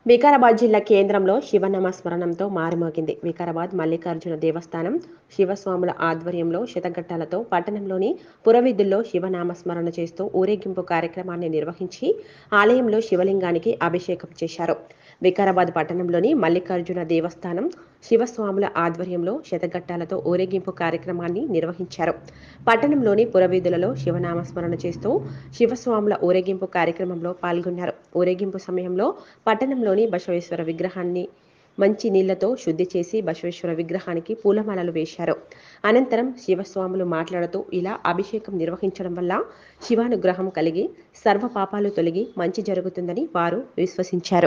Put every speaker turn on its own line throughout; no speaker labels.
వికారాబాద్ జిల్లా కేంద్రంలో శివనామ స్మరణంతో మారుమోగింది. వికారాబాద్ మల్లికార్జున దేవస్థానం శివస్వాముల ఆధ్వర్యంలో శతఘట్టాలతో పట్టణంలోని పురవీధుల్లో శివనామ స్మరణ చేస్తూ ఊరేగింపు కార్యక్రమాన్ని నిర్వహించి ఆలయంలో శివలింగానికి అభిషేకం చేశారు. వికారాబాద్ పట్టణంలోని మల్లికార్జున దేవస్థానం శివస్వాముల ఆధ్వర్యంలో శతఘట్టాలతో ఊరేగింపు కార్యక్రమాన్ని నిర్వహించారు. పట్టణంలోని పురవీధులలో శివనామ స్మరణ చేస్తూ శివస్వాముల ఊరేగింపు కార్యక్రమంలో పాల్గొన్నారు. ఊరేగింపు సమయంలో పట్టణంలోని బసవేశ్వర విగ్రహాన్ని మంచి నీళ్లతో శుద్ధి చేసి బసవేశ్వర విగ్రహానికి పూలమాలలు వేశారు. అనంతరం శివస్వాములు మాట్లాడుతూ ఇలా అభిషేకం నిర్వహించడం వల్ల శివానుగ్రహం కలిగి సర్వ పాపాలు తొలగి మంచి జరుగుతుందని వారు విశ్వసించారు.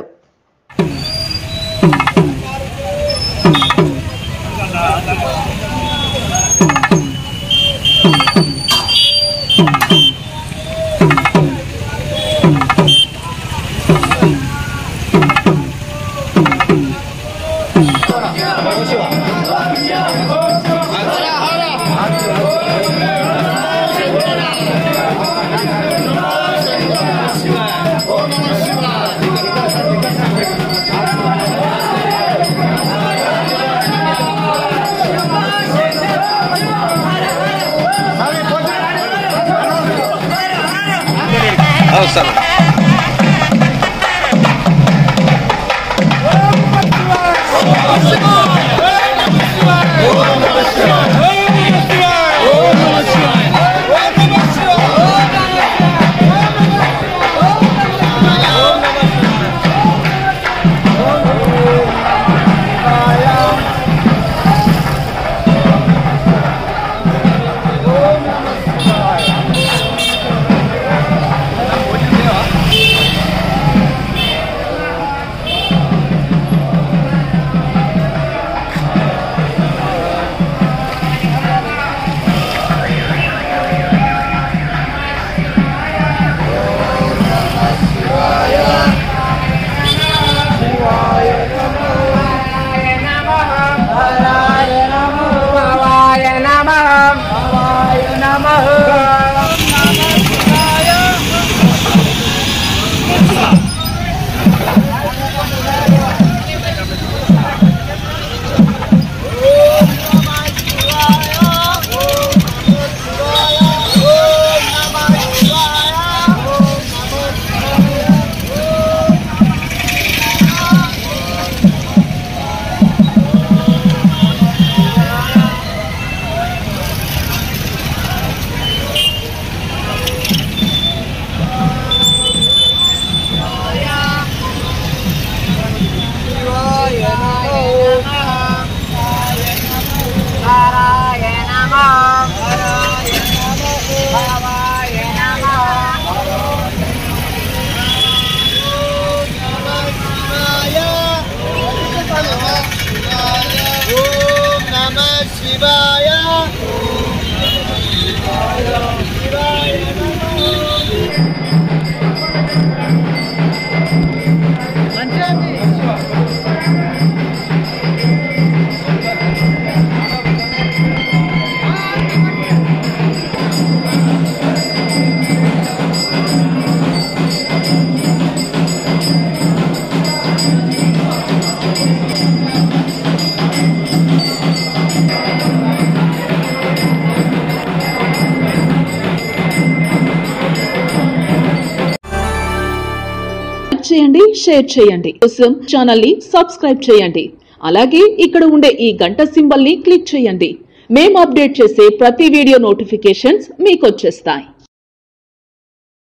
చేయండి, షేర్ చేయండి. కోసం ఛానల్ ని సబ్స్క్రైబ్ చేయండి. అలాగే ఇక్కడ ఉండే ఈ గంట సింబల్ ని క్లిక్ చేయండి. మేము అప్డేట్ చేసే ప్రతి వీడియో నోటిఫికేషన్స్ మీకు వచ్చేస్తాయి.